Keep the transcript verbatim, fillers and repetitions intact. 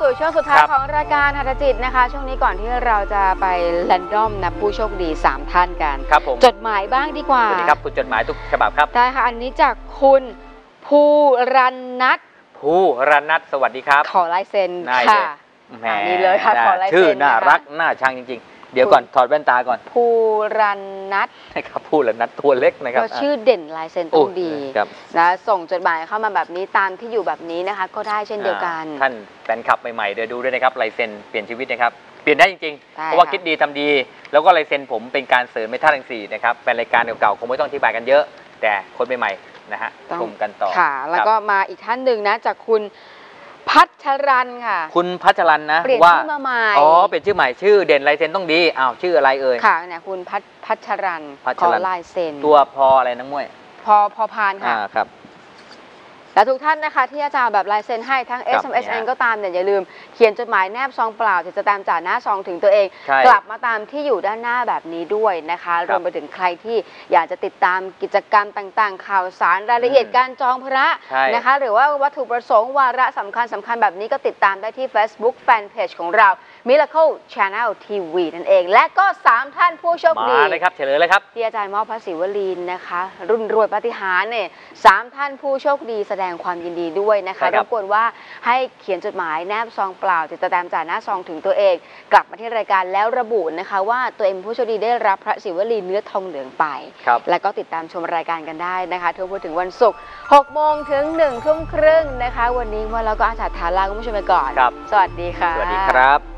สู่ช่วงสุดท้ายของรายการหัตถจิตนะคะช่วงนี้ก่อนที่เราจะไปแรนดอมนะผู้โชคดีสามท่านกันครับผมจดหมายบ้างดีกว่าสวัสดีครับคุณจดหมายทุกฉบับครับได้ค่ะอันนี้จากคุณภูรันนัทภูรันนัทสวัสดีครับขอลายเซ็นค่ะนี่เลยค่ะขอลายเซ็นชื่อน่ารักน่าชังจริงๆเดี๋ยวก่อนถอดแว่นตาก่อนภูรันนัทนะครับภูรันนัทตัวเล็กนะครับชื่อเด่นลายเซ็นต้องดีนะส่งจดหมายเข้ามาแบบนี้ตามที่อยู่แบบนี้นะคะก็ได้เช่นเดียวกันท่านแฟนคลับใหม่ๆเดี๋ยวดูด้วยนะครับลายเซ็นเปลี่ยนชีวิตนะครับเปลี่ยนได้จริงๆเพราะว่าคิดดีทำดีแล้วก็ลายเซ็นผมเป็นการเสริมในท่าทั้งสี่นะครับเป็นรายการเก่าๆคงไม่ต้องอธิบายกันเยอะแต่คนใหม่ๆนะฮะชมกันต่อค่ะแล้วก็มาอีกท่านหนึ่งนะจากคุณพัชรันค่ะคุณพัชรันนะเปลี่ยนชื่อมาใหม่อ๋อเปลี่ยนชื่อใหม่ชื่อเด่นลายเซ็นต้องดีอ้าวชื่ออะไรเอ่ยค่ะเนี่ยคุณพัชพัชรันขอลายเซ็นตัวพออะไรน้องมวยพอพอพานค่ะครับและทุกท่านนะคะที่อาจารย์แบบลายเซ็นให้ทั้ง เอส เอ็ม เอส เองก็ตามเนี่ยอย่าลืมเขียนจดหมายแนบซองเปล่าจะตามจากหน้าซองถึงตัวเองกลับมาตามที่อยู่ด้านหน้าแบบนี้ด้วยนะคะรวมไปถึงใครที่อยากจะติดตามกิจกรรมต่างๆข่าวสารรายละเอียดการจองพระนะคะหรือว่าวัตถุประสงค์วาระสำคัญสำคัญแบบนี้ก็ติดตามได้ที่ Facebook Fanpage ของเรา Miracle Channel ที วี นั่นเองและก็สามท่านผู้โชคดีมาเลยครับเฉลยเลยครับที่อาจารย์มอบพระศิวลีนนะคะรุ่นรวยปาฏิหาริย์เนี่ยสามท่านผู้โชคดีแสดงความยินดีด้วยนะคะรบกวนว่าให้เขียนจดหมายแนบซองเปล่าติดตามจากหน้าซองถึงตัวเองกลับมาที่รายการแล้วระบุนะคะว่าตัวเองผู้โชคดีได้รับพระศิวลีเนื้อทองเหลืองไปแล้วก็ติดตามชมรายการกันได้นะคะทุกวันถึงวันศุกร์หกโมงถึงหนึ่งทุ่มครึ่งนะคะวันนี้ว่าเราก็อาจารย์ทาลาคุณผู้ชมไปก่อนสวัสดีค่ะสวัสดีครับ